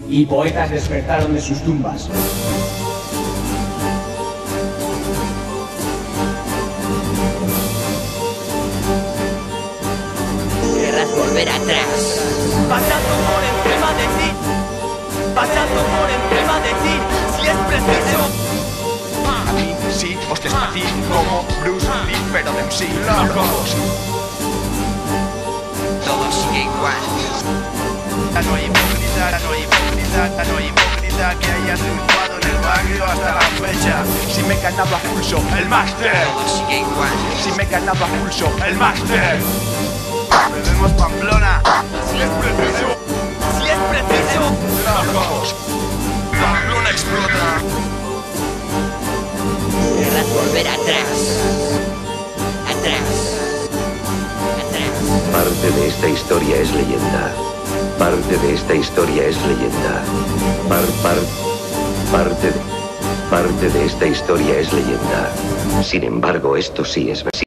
y poetas despertaron de sus tumbas. Querrás volver atrás. Pasando por encima de ti, pasando por encima de ti, si es preciso. A mí sí os despací como Bruce Lee, pero de MC locos. Todo sigue igual. Ya no hay hipócrita, ya no hay hipócrita, ya no hay hipócrita que haya triunfado en el barrio hasta la fecha. Si me ganaba a pulso el máster, Todo sigue igual. si me ganaba a pulso el máster. Bebemos Pamplona, si es preciso, Si es preciso. locos. Pamplona explota. Querrás volver atrás. Atrás. Atrás. Parte de esta historia es leyenda. Parte de esta historia es leyenda. Parte de esta historia es leyenda. Sin embargo, esto sí es